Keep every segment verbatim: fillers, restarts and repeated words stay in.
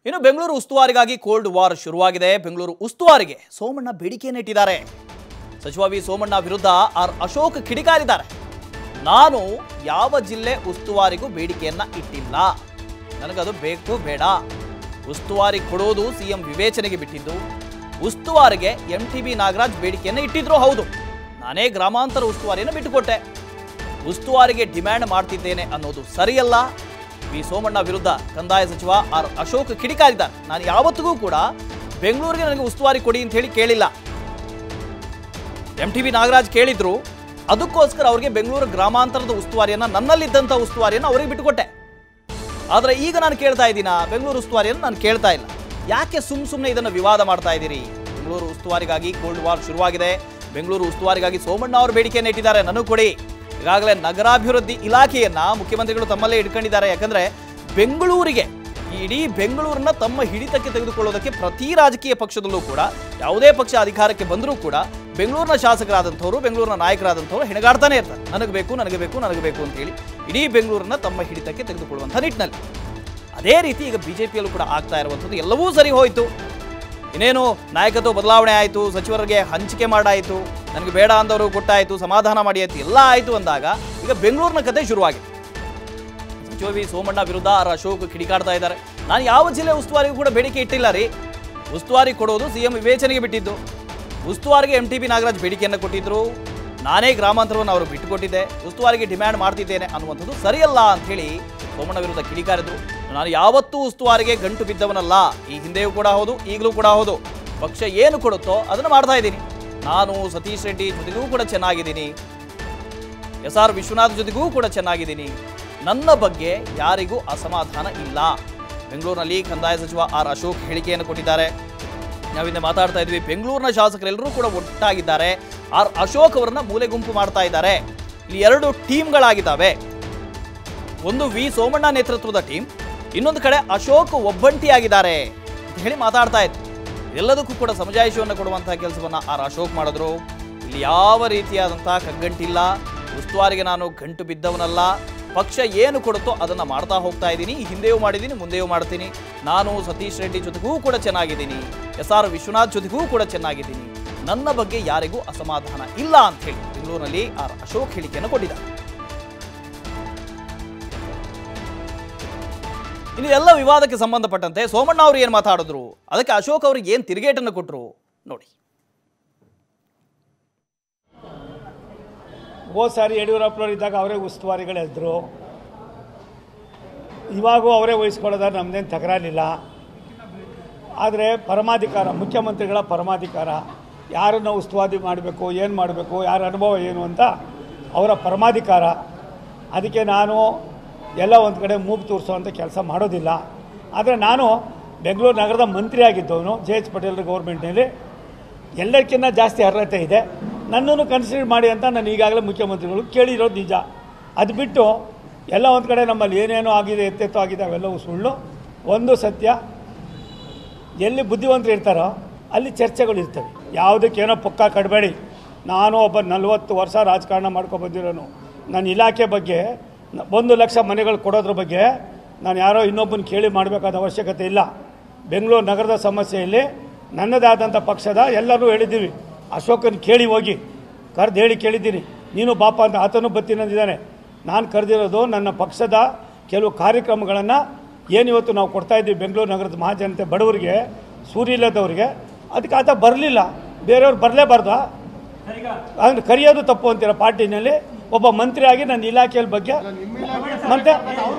ಇನ್ನು Bengaluru ಉಸ್ತುವಾರಿಗಾಗಿ cold war ಶುರುವಾಗಿದೆ. ಬೆಂಗಳೂರು ಉಸ್ತುವಾರಿಗೆ ಸೋಮಣ್ಣ ಬೇಡಿಕೆಯನ್ನು ಇಟ್ಟಿದ್ದಾರೆ. ಸಚಿವ ವಿ ಸೋಮಣ್ಣ ವಿರುದ್ಧ ಆರ್ ಅಶೋಕ್ ಕಿಡಿಕಾರಿದ್ದಾರೆ. ನಾನು ಯಾವ ಜಿಲ್ಲೆ ಉಸ್ತುವಾರಿಗೂ ಬೇಡಿಕೆಯನ್ನ ಇಟ್ಟಿಲ್ಲ, ನನಗದು ಬೇಕು ಬೇಡ. ಉಸ್ತುವಾರಿ ಕೊಡೋದು ಸಿಎಂ ವಿವೇಚನೆಗೆ ಬಿಟ್ಟಿದ್ದು. ಉಸ್ತುವಾರಿಗೆ ಎಂ ಟಿ ಬಿ ನಾಗರಾಜ್ ಬೇಡಿಕೆಯನ್ನು ಇಟ್ಟಿದ್ರು ಹೌದು, ನಾನೇ ಗ್ರಾಮಾಂತರ ಉಸ್ತುವಾರಿಯನ್ನು ಬಿಟ್ಟುಕೊಟ್ಟೆ. ಉಸ್ತುವಾರಿಗೆ ಡಿಮ್ಯಾಂಡ್ ಮಾಡ್ತಿದ್ದೇನೆ ಅನ್ನೋದು ಸರಿಯಲ್ಲ. ವಿ ಸೋಮಣ್ಣ ವಿರುದ್ಧ ಕಂದಾಯ ಸಚಿವ ಆರ್ ಅಶೋಕ್ ಕಿಡಿಕಾರಿದ್ದಾರೆ. ನಾನು ಯಾವತ್ತಿಗೂ ಕೂಡ ಬೆಂಗಳೂರಿಗೆ ನನಗೆ ಉಸ್ತುವಾರಿ ಕೊಡಿ ಅಂತ ಹೇಳಿ ಕೇಳಿಲ್ಲ. ಎಂ ಟಿ ಬಿ ನಾಗರಾಜ್ ಕೇಳಿದ್ರು, ಅದಕ್ಕೋಸ್ಕರ ಅವರಿಗೆ ಬೆಂಗಳೂರು ಗ್ರಾಮಾಂತರದ ಉಸ್ತುವಾರಿಯನ್ನ, ನನ್ನಲ್ಲಿದ್ದಂಥ ಉಸ್ತುವಾರಿಯನ್ನು ಅವರಿಗೆ ಬಿಟ್ಟುಕೊಟ್ಟೆ. ಆದರೆ ಈಗ ನಾನು ಕೇಳ್ತಾ ಇದ್ದೀನ ಬೆಂಗಳೂರು ಉಸ್ತುವಾರಿಯನ್ನು ನಾನು ಕೇಳ್ತಾ ಇಲ್ಲ. ಯಾಕೆ ಸುಮ್ ಸುಮ್ಮನೆ ಇದನ್ನು ವಿವಾದ ಮಾಡ್ತಾ ಇದ್ದೀರಿ? ಬೆಂಗಳೂರು ಉಸ್ತುವಾರಿಗಾಗಿ ಕೋಲ್ಡ್ ವಾರ್ ಶುರುವಾಗಿದೆ. ಬೆಂಗಳೂರು ಉಸ್ತುವಾರಿಗಾಗಿ ಸೋಮಣ್ಣ ಅವರು ಬೇಡಿಕೆಯನ್ನು ಇಟ್ಟಿದ್ದಾರೆ, ನನಗೆ ಕೊಡಿ. ಈಗಾಗಲೇ ನಗರಾಭಿವೃದ್ಧಿ ಇಲಾಖೆಯನ್ನ ಮುಖ್ಯಮಂತ್ರಿಗಳು ತಮ್ಮಲ್ಲೇ ಇಟ್ಕೊಂಡಿದ್ದಾರೆ. ಯಾಕಂದ್ರೆ ಬೆಂಗಳೂರಿಗೆ, ಇಡೀ ಬೆಂಗಳೂರನ್ನ ತಮ್ಮ ಹಿಡಿತಕ್ಕೆ ತೆಗೆದುಕೊಳ್ಳೋದಕ್ಕೆ ಪ್ರತಿ ರಾಜಕೀಯ ಪಕ್ಷದಲ್ಲೂ ಕೂಡ, ಯಾವುದೇ ಪಕ್ಷ ಅಧಿಕಾರಕ್ಕೆ ಬಂದರೂ ಕೂಡ ಬೆಂಗಳೂರಿನ ಶಾಸಕರಾದಂಥವ್ರು, ಬೆಂಗಳೂರಿನ ನಾಯಕರಾದಂಥವ್ರು ಹೆಣಗಾಡ್ತಾನೆ ಇರ್ತಾರೆ. ನನಗೆ ಬೇಕು ನನಗೆ ಬೇಕು ನನಗೆ ಬೇಕು ಅಂತ ಹೇಳಿ ಇಡೀ ಬೆಂಗಳೂರನ್ನ ತಮ್ಮ ಹಿಡಿತಕ್ಕೆ ತೆಗೆದುಕೊಳ್ಳುವಂಥ ನಿಟ್ಟಿನಲ್ಲಿ. ಅದೇ ರೀತಿ ಈಗ ಬಿಜೆಪಿಯಲ್ಲೂ ಕೂಡ ಆಗ್ತಾ ಇರುವಂಥದ್ದು. ಎಲ್ಲವೂ ಸರಿ ಹೋಯಿತು, ಇನ್ನೇನು ನಾಯಕತ್ವ ಬದಲಾವಣೆ ಆಯಿತು, ಸಚಿವರಿಗೆ ಹಂಚಿಕೆ ಮಾಡಾಯಿತು, ನನಗೆ ಬೇಡ ಅಂದವರು ಕೊಟ್ಟಾಯಿತು, ಸಮಾಧಾನ ಮಾಡಿ ಆಯಿತು, ಎಲ್ಲ ಆಯಿತು ಅಂದಾಗ ಈಗ ಬೆಂಗಳೂರಿನ ಕತೆ ಶುರುವಾಗಿದೆ. ಸಚಿವ ವಿ ಸೋಮಣ್ಣ ವಿರುದ್ಧ ಆರ್ ಅಶೋಕ್ ಕಿಡಿಕಾಡ್ತಾ ಇದ್ದಾರೆ. ನಾನು ಯಾವ ಜಿಲ್ಲೆ ಉಸ್ತುವಾರಿಗೂ ಕೂಡ ಬೇಡಿಕೆ ಇಟ್ಟಿಲ್ಲ ರೀ. ಉಸ್ತುವಾರಿ ಕೊಡೋದು ಸಿಎಂ ವಿವೇಚನೆಗೆ ಬಿಟ್ಟಿದ್ದು. ಉಸ್ತುವಾರಿಗೆ ಎಂ ಟಿ ಬಿ ನಾಗರಾಜ್ ಬೇಡಿಕೆಯನ್ನು ಕೊಟ್ಟಿದ್ರು, ನಾನೇ ಗ್ರಾಮಾಂತರವನ್ನು ಅವರು ಬಿಟ್ಟುಕೊಟ್ಟಿದ್ದೆ. ಉಸ್ತುವಾರಿಗೆ ಡಿಮ್ಯಾಂಡ್ ಮಾಡ್ತಿದ್ದೇನೆ ಅನ್ನುವಂಥದ್ದು ಸರಿಯಲ್ಲ ಅಂತ ಹೇಳಿ ಸೋಮಣ್ಣ ವಿರುದ್ಧ ಕಿಡಿಕಾರಿದ್ರು. ನಾನು ಯಾವತ್ತೂ ಉಸ್ತುವಾರಿಗೆ ಗಂಟು ಬಿದ್ದವನಲ್ಲ. ಈ ಹಿಂದೆಯೂ ಕೂಡ ಹೌದು, ಈಗಲೂ ಕೂಡ ಹೌದು. ಪಕ್ಷ ಏನು ಕೊಡುತ್ತೋ ಅದನ್ನು ಮಾಡ್ತಾ ಇದ್ದೀನಿ. ನಾನು ಸತೀಶ್ ರೆಡ್ಡಿ ಜೊತೆಗೂ ಕೂಡ ಚೆನ್ನಾಗಿದ್ದೀನಿ, ಎಸ್ ಆರ್ ವಿಶ್ವನಾಥ್ ಜೊತೆಗೂ ಕೂಡ ಚೆನ್ನಾಗಿದ್ದೀನಿ. ನನ್ನ ಬಗ್ಗೆ ಯಾರಿಗೂ ಅಸಮಾಧಾನ ಇಲ್ಲ. ಬೆಂಗಳೂರಿನಲ್ಲಿ ಕಂದಾಯ ಸಚಿವ ಆರ್ ಅಶೋಕ್ ಹೇಳಿಕೆಯನ್ನು ಕೊಟ್ಟಿದ್ದಾರೆ. ನಾವಿಂದ ಮಾತಾಡ್ತಾ ಇದ್ವಿ, ಬೆಂಗಳೂರಿನ ಶಾಸಕರೆಲ್ಲರೂ ಕೂಡ ಒಟ್ಟಾಗಿದ್ದಾರೆ. ಆರ್ ಅಶೋಕ್ ಅವರನ್ನ ಮೂಲೆ ಗುಂಪು ಮಾಡ್ತಾ ಇದ್ದಾರೆ. ಇಲ್ಲಿ ಎರಡು ಟೀಮ್ಗಳಾಗಿದ್ದಾವೆ. ಒಂದು ವಿ ಸೋಮಣ್ಣ ನೇತೃತ್ವದ ಟೀಮ್, ಇನ್ನೊಂದು ಕಡೆ ಅಶೋಕ್ ಒಬ್ಬಂಟಿಯಾಗಿದ್ದಾರೆ ಅಂತ ಹೇಳಿ ಮಾತಾಡ್ತಾ ಇತ್ತು. ಎಲ್ಲದಕ್ಕೂ ಕೂಡ ಸಮಜಾಯಿಷವನ್ನು ಕೊಡುವಂತಹ ಕೆಲಸವನ್ನ ಆರ್ ಅಶೋಕ್ ಮಾಡಿದ್ರು. ಇಲ್ಲಿ ಯಾವ ರೀತಿಯಾದಂತಹ ಕಗ್ಗಂಟಿಲ್ಲ. ಉಸ್ತುವಾರಿಗೆ ನಾನು ಗಂಟು ಬಿದ್ದವನಲ್ಲ. ಪಕ್ಷ ಏನು ಕೊಡುತ್ತೋ ಅದನ್ನು ಮಾಡ್ತಾ ಹೋಗ್ತಾ ಇದ್ದೀನಿ. ಹಿಂದೆಯೂ ಮಾಡಿದ್ದೀನಿ, ಮುಂದೆಯೂ ಮಾಡ್ತೀನಿ. ನಾನು ಸತೀಶ್ ರೆಡ್ಡಿ ಜೊತೆಗೂ ಕೂಡ ಚೆನ್ನಾಗಿದ್ದೀನಿ, ಎಸ್ ಆರ್ ವಿಶ್ವನಾಥ್ ಜೊತೆಗೂ ಕೂಡ ಚೆನ್ನಾಗಿದ್ದೀನಿ. ನನ್ನ ಬಗ್ಗೆ ಯಾರಿಗೂ ಅಸಮಾಧಾನ ಇಲ್ಲ ಅಂತ ಹೇಳಿ ಬೆಂಗಳೂರಿನಲ್ಲಿ ಆರ್ ಅಶೋಕ್ ಹೇಳಿಕೆಯನ್ನು ಕೊಟ್ಟಿದ್ದಾರೆ. ಇನ್ನೆಲ್ಲ ವಿವಾದಕ್ಕೆ ಸಂಬಂಧಪಟ್ಟಂತೆ ಸೋಮಣ್ಣ ಅವರು ಏನು ಮಾತಾಡಿದ್ರು, ಅದಕ್ಕೆ ಅಶೋಕ್ ಅವರಿಗೆ ಏನು ತಿರುಗೇಟನ್ನು ಕೊಟ್ಟರು ನೋಡಿ. ಹೋದ ಸಾರಿ ಯಡಿಯೂರಪ್ಪನವರು ಇದ್ದಾಗ ಅವರೇ ಉಸ್ತುವಾರಿಗಳಿದ್ರು, ಇವಾಗೂ ಅವರೇ ವಹಿಸ್ಕೊಳ್ಳೋದಾದ್ರೆ ನಮ್ಮದೇನು ತಕರಾರಿಲ್ಲ. ಆದರೆ ಪರಮಾಧಿಕಾರ, ಮುಖ್ಯಮಂತ್ರಿಗಳ ಪರಮಾಧಿಕಾರ, ಯಾರನ್ನು ಉಸ್ತುವಾರಿ ಮಾಡಬೇಕು, ಏನು ಮಾಡಬೇಕು, ಯಾರ ಅನುಭವ ಏನು ಅಂತ ಅವರ ಪರಮಾಧಿಕಾರ. ಅದಕ್ಕೆ ನಾನು ಎಲ್ಲ ಒಂದು ಕಡೆ ಮೂಗು ತೋರಿಸೋವಂಥ ಕೆಲಸ ಮಾಡೋದಿಲ್ಲ. ಆದರೆ ನಾನು ಬೆಂಗಳೂರು ನಗರದ ಮಂತ್ರಿ ಆಗಿದ್ದವನು ಜೆ ಎಚ್ ಪಟೇಲ್ ಗೌರ್ಮೆಂಟ್ನಲ್ಲಿ. ಎಲ್ಲಕ್ಕಿಂತ ಜಾಸ್ತಿ ಅರ್ಹತೆ ಇದೆ, ನನ್ನನ್ನು ಕನ್ಸಿಡರ್ ಮಾಡಿ ಅಂತ ನಾನು ಈಗಾಗಲೇ ಮುಖ್ಯಮಂತ್ರಿಗಳು ಕೇಳಿರೋದು ನಿಜ. ಅದು ಬಿಟ್ಟು ಎಲ್ಲ ಒಂದು ಕಡೆ ನಮ್ಮಲ್ಲಿ ಏನೇನೋ ಆಗಿದೆ, ಎತ್ತೆತ್ತೋ ಆಗಿದೆ, ಅವೆಲ್ಲವೂ ಸುಳ್ಳು. ಒಂದು ಸತ್ಯ, ಎಲ್ಲಿ ಬುದ್ಧಿವಂತರು ಇರ್ತಾರೋ ಅಲ್ಲಿ ಚರ್ಚೆಗಳು ಇರ್ತವೆ. ಯಾವುದಕ್ಕೇನೋ ಪಕ್ಕ ಕಡಬೇಡಿ. ನಾನು ಒಬ್ಬ ನಲವತ್ತು ವರ್ಷ ರಾಜಕಾರಣ ಮಾಡ್ಕೊಬಂದಿರೋನು. ನನ್ನ ಇಲಾಖೆ ಬಗ್ಗೆ, ಒಂದು ಲಕ್ಷ ಮನೆಗಳು ಕೊಡೋದ್ರ ಬಗ್ಗೆ ನಾನು ಯಾರೋ ಇನ್ನೊಬ್ಬನ ಕೇಳಿ ಮಾಡಬೇಕಾದ ಅವಶ್ಯಕತೆ ಇಲ್ಲ. ಬೆಂಗಳೂರು ನಗರದ ಸಮಸ್ಯೆಯಲ್ಲಿ ನನ್ನದಾದಂಥ ಪಕ್ಷದ ಎಲ್ಲರೂ ಹೇಳಿದ್ದೀವಿ. ಅಶೋಕನ ಕೇಳಿ ಹೋಗಿ ಕರೆದು ಹೇಳಿ ಕೇಳಿದ್ದೀನಿ, ನೀನು ಬಾಪ ಅಂತ. ಆತನೂ ಬತ್ತಿನಂದಿದ್ದಾನೆ. ನಾನು ಕರೆದಿರೋದು ನನ್ನ ಪಕ್ಷದ ಕೆಲವು ಕಾರ್ಯಕ್ರಮಗಳನ್ನು ಏನು ಇವತ್ತು ನಾವು ಕೊಡ್ತಾಯಿದ್ದೀವಿ ಬೆಂಗಳೂರು ನಗರದ ಮಹಾಜನತೆ, ಬಡವರಿಗೆ, ಸೂರ್ಯಲದವರಿಗೆ. ಅದಕ್ಕೆ ಆತ ಬರಲಿಲ್ಲ, ಬೇರೆಯವ್ರು ಬರಲೇಬಾರ್ದು. ಅಂದ್ರೆ ಕರೆಯೋದು ತಪ್ಪು ಅಂತೀರ ಪಾರ್ಟಿನಲ್ಲಿ. ಒಬ್ಬ ಮಂತ್ರಿಯಾಗಿ ನನ್ನ ಇಲಾಖೆಯ ಬಗ್ಗೆ ಮತ್ತೆ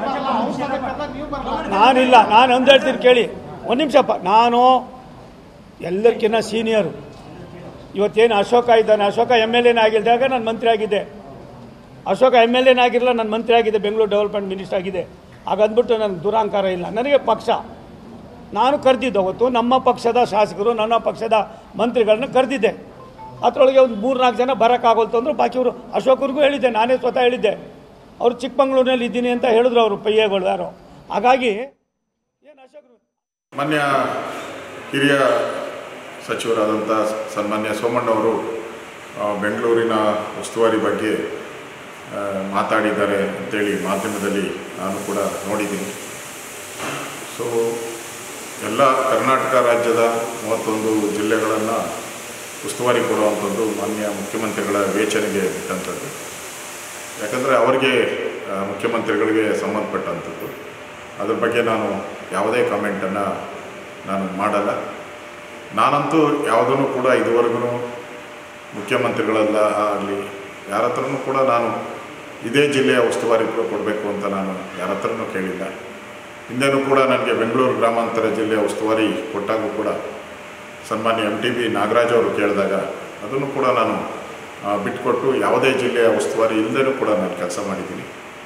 ನಾನಿಲ್ಲ. ನಾನು ಒಂದು ಹೇಳ್ತೀನಿ ಕೇಳಿ, ಒಂದು ನಿಮಿಷಪ್ಪ. ನಾನು ಎಲ್ಲರಿಗಿನ್ನ ಸೀನಿಯರು. ಇವತ್ತೇನು ಅಶೋಕ ಇದ್ದಾನೆ, ಅಶೋಕ ಎಮ್ ಎಲ್ ಎನೇ ಆಗಿದ್ದಾಗ ನಾನು ಮಂತ್ರಿ ಆಗಿದ್ದೆ. ಅಶೋಕ ಎಮ್ ಎಲ್ ಎನೇ ಆಗಿರಲ್ಲ, ನಾನು ಮಂತ್ರಿ ಆಗಿದ್ದೆ, ಬೆಂಗಳೂರು ಡೆವಲಪ್ಮೆಂಟ್ ಮಿನಿಸ್ಟರ್ ಆಗಿದೆ. ಹಾಗಂದ್ಬಿಟ್ಟು ನನಗೆ ದುರಾಂಕಾರ ಇಲ್ಲ. ನನಗೆ ಪಕ್ಷ, ನಾನು ಕರೆದಿದ್ದು ಅವತ್ತು ನಮ್ಮ ಪಕ್ಷದ ಶಾಸಕರು, ನನ್ನ ಪಕ್ಷದ ಮಂತ್ರಿಗಳನ್ನ ಕರೆದಿದ್ದೆ. ಅದರೊಳಗೆ ಒಂದು ಮೂರು ನಾಲ್ಕು ಜನ ಬರೋಕ್ಕಾಗೋಲ್ತು ಅಂದರು. ಬಾಕಿಯವರು ಅಶೋಕರಿಗೂ ಹೇಳಿದ್ದೆ, ನಾನೇ ಸ್ವತಃ ಹೇಳಿದ್ದೆ. ಅವರು ಚಿಕ್ಕಮಂಗ್ಳೂರಿನಲ್ಲಿ ಇದ್ದೀನಿ ಅಂತ ಹೇಳಿದ್ರು ಅವರು ಪೈಯಗಳು ಯಾರೋ. ಹಾಗಾಗಿ ಏನು ಅಶೋಕರು ಮಾನ್ಯ ಹಿರಿಯ ಸಚಿವರಾದಂಥ ಸನ್ಮಾನ್ಯ ಸೋಮಣ್ಣವರು ಬೆಂಗಳೂರಿನ ಉಸ್ತುವಾರಿ ಬಗ್ಗೆ ಮಾತಾಡಿದ್ದಾರೆ ಅಂತೇಳಿ ಮಾಧ್ಯಮದಲ್ಲಿ ನಾನು ಕೂಡ ನೋಡಿದ್ದೀನಿ. ಸೊ ಎಲ್ಲ ಕರ್ನಾಟಕ ರಾಜ್ಯದ ಮೂವತ್ತೊಂದು ಜಿಲ್ಲೆಗಳನ್ನು ಉಸ್ತುವಾರಿ ಕೊಡುವಂಥದ್ದು ಮಾನ್ಯ ಮುಖ್ಯಮಂತ್ರಿಗಳ ವಿವೇಚನೆಗೆ ಬಿಟ್ಟಂಥದ್ದು. ಯಾಕಂದರೆ ಅವರಿಗೆ ಮುಖ್ಯಮಂತ್ರಿಗಳಿಗೆ ಸಂಬಂಧಪಟ್ಟಂಥದ್ದು. ಅದ್ರ ಬಗ್ಗೆ ನಾನು ಯಾವುದೇ ಕಾಮೆಂಟನ್ನು ನಾನು ಮಾಡಲ್ಲ. ನಾನಂತೂ ಯಾವುದೂ ಕೂಡ ಇದುವರೆಗೂ ಮುಖ್ಯಮಂತ್ರಿಗಳೆಲ್ಲ ಆಗಲಿ ಯಾರ ಹತ್ರನೂ ಕೂಡ ನಾನು ಇದೇ ಜಿಲ್ಲೆಯ ಉಸ್ತುವಾರಿ ಕೊಡಬೇಕು ಅಂತ ನಾನು ಯಾರ ಹತ್ರನೂ ಕೇಳಿಲ್ಲ. ಹಿಂದೆನೂ ಕೂಡ ನನಗೆ ಬೆಂಗಳೂರು ಗ್ರಾಮಾಂತರ ಜಿಲ್ಲೆಯ ಉಸ್ತುವಾರಿ ಕೊಟ್ಟಾಗೂ ಕೂಡ ಸನ್ಮಾನ್ಯ ಎಮ್ ಟಿ ಬಿ ನಾಗರಾಜ್ ಅವರು ಕೇಳಿದಾಗ ಅದನ್ನು ಕೂಡ ನಾನು ಬಿಟ್ಟುಕೊಟ್ಟು ಯಾವುದೇ ಜಿಲ್ಲೆಯ ಉಸ್ತುವಾರಿ ಇಲ್ಲದೇನೂ ಕೂಡ ನಾನು ಕೆಲಸ ಮಾಡಿದ್ದೀನಿ.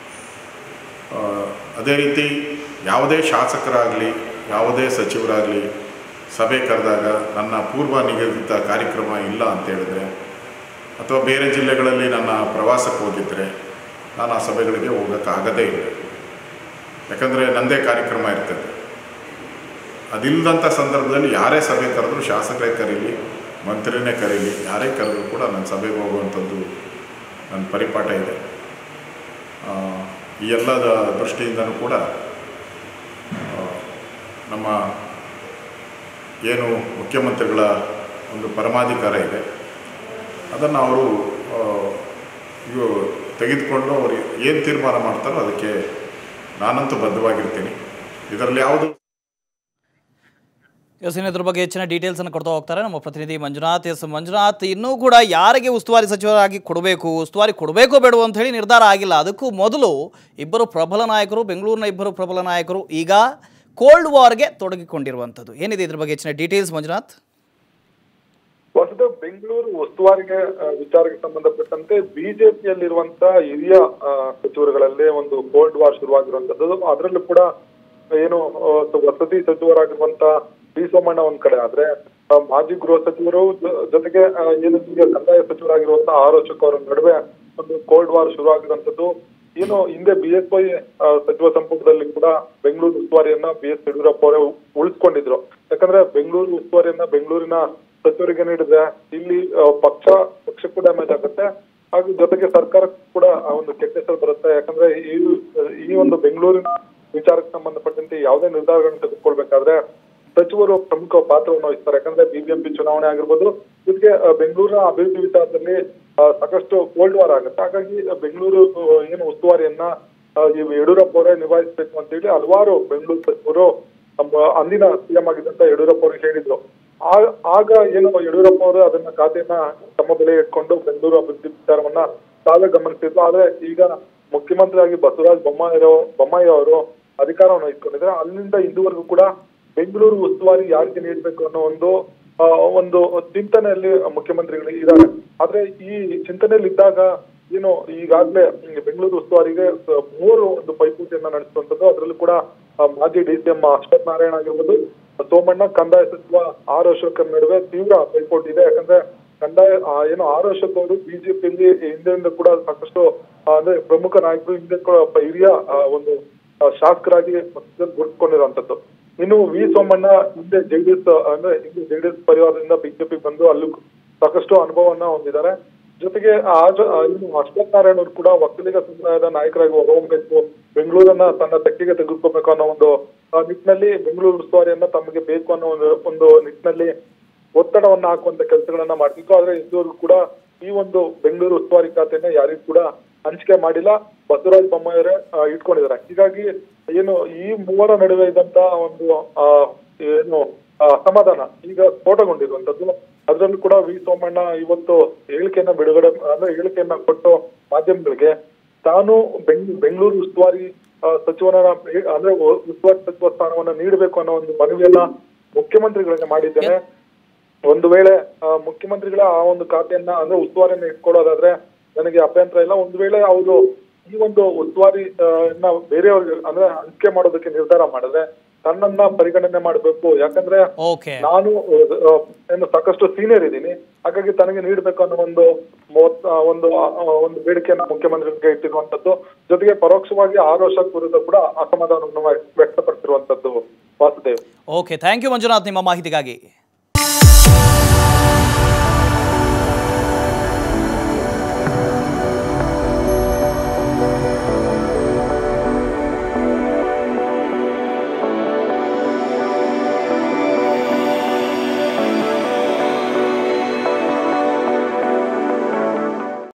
ಅದೇ ರೀತಿ ಯಾವುದೇ ಶಾಸಕರಾಗಲಿ ಯಾವುದೇ ಸಚಿವರಾಗಲಿ ಸಭೆ ಕರೆದಾಗ ನನ್ನ ಪೂರ್ವ ನಿಗದಿತ ಕಾರ್ಯಕ್ರಮ ಇಲ್ಲ ಅಂತ ಹೇಳಿದ್ರೆ ಅಥವಾ ಬೇರೆ ಜಿಲ್ಲೆಗಳಲ್ಲಿ ನನ್ನ ಪ್ರವಾಸಕ್ಕೆ ಹೋಗಿದ್ದರೆ ನಾನು ಆ ಸಭೆಗಳಿಗೆ ಹೋಗೋಕ್ಕಾಗದೇ ಇಲ್ಲ. ಯಾಕಂದರೆ ನನ್ನದೇ ಕಾರ್ಯಕ್ರಮ ಇರ್ತದೆ. ಅದಿಲ್ಲದಂಥ ಸಂದರ್ಭದಲ್ಲಿ ಯಾರೇ ಸಭೆ ಕರೆದ್ರು, ಶಾಸಕರೇ ಕರೀಲಿ, ಮಂತ್ರಿನೇ ಕರೀಲಿ, ಯಾರೇ ಕರೆದ್ರು ಕೂಡ ನನ್ನ ಸಭೆಗೆ ಹೋಗುವಂಥದ್ದು ನನ್ನ ಪರಿಪಾಠ ಇದೆ. ಈ ಎಲ್ಲದ ದೃಷ್ಟಿಯಿಂದನೂ ಕೂಡ ನಮ್ಮ ಏನು ಮುಖ್ಯಮಂತ್ರಿಗಳ ಒಂದು ಪರಮಾಧಿಕಾರ ಇದೆ ಅದನ್ನು ಅವರು ಇವು ತೆಗೆದುಕೊಂಡು ಅವರು ಏನು ತೀರ್ಮಾನ ಮಾಡ್ತಾರೋ ಅದಕ್ಕೆ ನಾನಂತೂ ಬದ್ಧವಾಗಿರ್ತೀನಿ. ಇದರಲ್ಲಿ ಯಾವುದು ಎಸ್ ಇದ್ರ ಬಗ್ಗೆ ಹೆಚ್ಚಿನ ಡೀಟೇಲ್ಸನ್ನು ಕೊಡ್ತಾ ಹೋಗ್ತಾರೆ ನಮ್ಮ ಪ್ರತಿನಿಧಿ ಮಂಜುನಾಥ್. ಎಸ್ ಮಂಜುನಾಥ್, ಇನ್ನೂ ಕೂಡ ಯಾರಿಗೆ ಉಸ್ತುವಾರಿ ಸಚಿವರಾಗಿ ಕೊಡಬೇಕು, ಉಸ್ತುವಾರಿ ಕೊಡಬೇಕೋ ಬೇಡವೋ ಅಂತ ಹೇಳಿ ನಿರ್ಧಾರ ಆಗಿಲ್ಲ. ಅದಕ್ಕೂ ಮೊದಲು ಇಬ್ಬರು ಪ್ರಬಲ ನಾಯಕರು, ಬೆಂಗಳೂರಿನ ಇಬ್ಬರು ಪ್ರಬಲ ನಾಯಕರು ಈಗ ಕೋಲ್ಡ್ ವಾರ್ಗೆ ತೊಡಗಿಕೊಂಡಿರುವಂಥದ್ದು ಏನಿದೆ ಇದ್ರ ಬಗ್ಗೆ ಹೆಚ್ಚಿನ ಡೀಟೇಲ್ಸ್ ಮಂಜುನಾಥ್? ವಸುದ ಬೆಂಗಳೂರು ಉಸ್ತುವಾರಿಗೆ ವಿಚಾರಕ್ಕೆ ಸಂಬಂಧಪಟ್ಟಂತೆ ಬಿಜೆಪಿಯಲ್ಲಿರುವಂತಹ ಹಿರಿಯ ಸಚಿವರುಗಳಲ್ಲೇ ಒಂದು ಕೋಲ್ಡ್ ವಾರ್ ಶುರುವಾಗಿರುವಂತದ್ದು. ಅದರಲ್ಲೂ ಕೂಡ ಏನು ವಸತಿ ಸಚಿವರಾಗಿರುವಂತ ಡಿ ಸೋಮಣ್ಣ ಒಂದ್ ಕಡೆ ಆದ್ರೆ ಮಾಜಿ ಗೃಹ ಸಚಿವರು ಜೊತೆಗೆ ಏನು ಕಂದಾಯ ಸಚಿವರಾಗಿರುವಂತಹ ಆರ್ ಅಶೋಕ್ ಅವರ ನಡುವೆ ಒಂದು ಕೋಲ್ಡ್ ವಾರ್ ಶುರುವಾಗಿರುವಂತದ್ದು. ಏನು ಹಿಂದೆ ಬಿ ಎಸ್ ವೈ ಸಚಿವ ಸಂಪುಟದಲ್ಲಿ ಕೂಡ ಬೆಂಗಳೂರು ಉಸ್ತುವಾರಿಯನ್ನ ಬಿ ಎಸ್ ಯಡಿಯೂರಪ್ಪ ಅವರೇ ಉಳಿಸ್ಕೊಂಡಿದ್ರು. ಯಾಕಂದ್ರೆ ಬೆಂಗಳೂರು ಉಸ್ತುವಾರಿಯನ್ನ ಬೆಂಗಳೂರಿನ ಸಚಿವರಿಗೆ ನೀಡಿದ್ರೆ ಇಲ್ಲಿ ಪಕ್ಷ ಪಕ್ಷಕ್ಕೂ ಡ್ಯಾಮೇಜ್ ಆಗುತ್ತೆ, ಹಾಗೂ ಜೊತೆಗೆ ಸರ್ಕಾರಕ್ಕೂ ಕೂಡ ಒಂದು ಕೆಟ್ಟ ಹೆಸರು ಬರುತ್ತೆ. ಯಾಕಂದ್ರೆ ಈ ಈ ಒಂದು ಬೆಂಗಳೂರಿನ ವಿಚಾರಕ್ಕೆ ಸಂಬಂಧಪಟ್ಟಂತೆ ಯಾವುದೇ ನಿರ್ಧಾರಗಳನ್ನು ತೆಗೆದುಕೊಳ್ಬೇಕಾದ್ರೆ ಸಚಿವರು ಪ್ರಮುಖ ಪಾತ್ರವನ್ನು ವಹಿಸ್ತಾರೆ. ಯಾಕಂದ್ರೆ ಬಿಬಿಎಂಪಿ ಚುನಾವಣೆ ಆಗಿರ್ಬೋದು, ಜೊತೆಗೆ ಬೆಂಗಳೂರಿನ ಅಭಿವೃದ್ಧಿ ವಿಚಾರದಲ್ಲಿ ಸಾಕಷ್ಟು ಕೋಲ್ಡ್ ವಾರ್ ಆಗುತ್ತೆ. ಹಾಗಾಗಿ ಬೆಂಗಳೂರು ಏನು ಉಸ್ತುವಾರಿಯನ್ನ ಯಡಿಯೂರಪ್ಪ ಅವರೇ ನಿಭಾಯಿಸಬೇಕು ಅಂತ ಹೇಳಿ ಹಲವಾರು ಬೆಂಗಳೂರು ಸಚಿವರು ಅಂದಿನ ಸಿಎಂ ಆಗಿದ್ದಂತ ಯಡಿಯೂರಪ್ಪ ಅವರಿಗೆ ಹೇಳಿದ್ರು. ಆಗ ಏನು ಯಡಿಯೂರಪ್ಪ ಅವರು ಅದನ್ನ ಖಾತೆಯನ್ನ ತಮ್ಮ ಬೆಲೆ ಇಟ್ಕೊಂಡು ಬೆಂಗಳೂರು ಅಭಿವೃದ್ಧಿ ವಿಚಾರವನ್ನ ತಾವೇ ಗಮನಿಸಿದ್ರು. ಆದ್ರೆ ಈಗ ಮುಖ್ಯಮಂತ್ರಿಯಾಗಿ ಬಸವರಾಜ ಬೊಮ್ಮಾಯಿ ಬೊಮ್ಮಾಯಿ ಅವರು ಅಧಿಕಾರವನ್ನು ಇಟ್ಕೊಂಡಿದ್ರೆ ಅಲ್ಲಿಂದ ಇಂದುವರೆಗೂ ಕೂಡ ಬೆಂಗಳೂರು ಉಸ್ತುವಾರಿ ಯಾರಿಗೆ ನೀಡಬೇಕು ಅನ್ನೋ ಒಂದು ಒಂದು ಚಿಂತನೆಯಲ್ಲಿ ಮುಖ್ಯಮಂತ್ರಿಗಳು ಇದ್ದಾರೆ. ಆದ್ರೆ ಈ ಚಿಂತನೆಯಲ್ಲಿ ಇದ್ದಾಗ ಏನು ಈಗಾಗಲೇ ಬೆಂಗಳೂರು ಉಸ್ತುವಾರಿಗೆ ಮೂರು ಒಂದು ಪೈಪೋಟಿಯನ್ನ ನಡೆಸುವಂತದ್ದು. ಅದರಲ್ಲೂ ಕೂಡ ಮಾಜಿ D C M Ashwath Narayana ಆಗಿರ್ಬೋದು, ಸೋಮಣ್ಣ, ಕಂದಾಯ ಸಚಿವ ಆರ್ ಅಶೋಕರ ನಡುವೆ ತೀವ್ರ ಪೈಪೋಟಿ ಇದೆ. ಯಾಕಂದ್ರೆ ಕಂದಾಯ ಏನು ಆರ್ ಅಶೋಕ್ ಅವರು ಬಿಜೆಪಿಯಲ್ಲಿ ಹಿಂದೆಯಿಂದ ಕೂಡ ಸಾಕಷ್ಟು ಅಂದ್ರೆ ಪ್ರಮುಖ ನಾಯಕರು, ಹಿಂದೆ ಹಿರಿಯ ಒಂದು ಶಾಸಕರಾಗಿ ಗುರುತಿಕೊಂಡಿರುವಂತದ್ದು. ಇನ್ನು ವಿ ಸೋಮಣ್ಣ ಹಿಂದೆ ಜೆಡಿಎಸ್ ಅಂದ್ರೆ ಹಿಂದೆ ಜೆಡಿಎಸ್ ಪರಿವಾರದಿಂದ ಬಿಜೆಪಿ ಬಂದು ಅಲ್ಲೂ ಸಾಕಷ್ಟು ಅನುಭವವನ್ನ ಹೊಂದಿದ್ದಾರೆ. ಜೊತೆಗೆ ಇನ್ನು ಅಶ್ವಥ್ ನಾರಾಯಣ ಅವರು ಕೂಡ ಒಕ್ಕಲಿಗ ಸಮುದಾಯದ ನಾಯಕರಾಗಿ ಹೊರಹೊಮ್ಮಬೇಕು, ಬೆಂಗಳೂರನ್ನ ತನ್ನ ತೆಕ್ಕೆಗೆ ತೆಗೆದುಕೋಬೇಕು ಅನ್ನೋ ಒಂದು ನಿಟ್ಟಿನಲ್ಲಿ ಬೆಂಗಳೂರು ಉಸ್ತುವಾರಿಯನ್ನ ತಮಗೆ ಬೇಕು ಅನ್ನೋ ಒಂದು ಒಂದು ನಿಟ್ಟಿನಲ್ಲಿ ಒತ್ತಡವನ್ನ ಹಾಕುವಂತ ಕೆಲಸಗಳನ್ನ ಮಾಡ್ತಿದ್ರು. ಆದ್ರೆ ಇದುವರೆಗೂ ಕೂಡ ಈ ಒಂದು ಬೆಂಗಳೂರು ಉಸ್ತುವಾರಿ ಖಾತೆಯನ್ನ ಯಾರಿಗೂ ಕೂಡ ಹಂಚಿಕೆ ಮಾಡಿಲ್ಲ, ಬಸವರಾಜ ಬೊಮ್ಮಾಯಿಯವರೇ ಇಟ್ಕೊಂಡಿದ್ದಾರೆ. ಹೀಗಾಗಿ ಏನು ಈ ಮೂವರ ನಡುವೆ ಇದ್ದಂತ ಒಂದು ಆ ಏನು ಅಸಮಾಧಾನ ಈಗ ಸ್ಫೋಟಗೊಂಡಿರುವಂತದ್ದು. ಅದರಲ್ಲೂ ಕೂಡ ವಿ ಸೋಮಣ್ಣ ಇವತ್ತು ಹೇಳಿಕೆಯನ್ನ ಬಿಡುಗಡೆ ಅಂದ್ರೆ ಹೇಳಿಕೆಯನ್ನ ಕೊಟ್ಟು ಮಾಧ್ಯಮಗಳಿಗೆ ತಾನು ಬೆಂಗ್ ಬೆಂಗಳೂರು ಉಸ್ತುವಾರಿ ಸಚಿವನ ಅಂದ್ರೆ ಉಸ್ತುವಾರಿ ಸಚಿವ ಸ್ಥಾನವನ್ನ ನೀಡಬೇಕು ಅನ್ನೋ ಒಂದು ಮನವಿಯನ್ನ ಮುಖ್ಯಮಂತ್ರಿಗಳಿಗೆ ಮಾಡಿದ್ದೇನೆ. ಒಂದು ವೇಳೆ ಮುಖ್ಯಮಂತ್ರಿಗಳ ಆ ಒಂದು ಖಾತೆಯನ್ನ ಅಂದ್ರೆ ಉಸ್ತುವಾರಿಯನ್ನ ಇಟ್ಕೊಳ್ಳೋದಾದ್ರೆ ನನಗೆ ಅಭ್ಯಂತರ ಇಲ್ಲ. ಒಂದು ವೇಳೆ ಅವರು ಈ ಒಂದು ಉಸ್ತುವಾರಿ ಬೇರೆಯವ್ರಿಗೆ ಅಂದ್ರೆ ಹಂಚಿಕೆ ಮಾಡೋದಕ್ಕೆ ನಿರ್ಧಾರ ಮಾಡಿದ್ರೆ ತನ್ನನ್ನ ಪರಿಗಣನೆ ಮಾಡಬೇಕು. ಯಾಕಂದ್ರೆ ನಾನು ಏನು ಸಾಕಷ್ಟು ಸೀನಿಯರ್ ಇದ್ದೀನಿ, ಹಾಗಾಗಿ ತನಗೆ ನೀಡಬೇಕು ಅನ್ನೋ ಒಂದು ಒಂದು ಒಂದು ಬೇಡಿಕೆಯನ್ನ ಮುಖ್ಯಮಂತ್ರಿಗೆ ಇಟ್ಟಿರುವಂತದ್ದು. ಜೊತೆಗೆ ಪರೋಕ್ಷವಾಗಿ ಆರ್ ಅಶೋಕ್ ವಿರುದ್ಧ ಕೂಡ ಅಸಮಾಧಾನವನ್ನು ವ್ಯಕ್ತಪಡಿಸಿರುವಂತದ್ದು. Vasudev. Okay, thank you Manjunath ನಿಮ್ಮ ಮಾಹಿತಿಗಾಗಿ.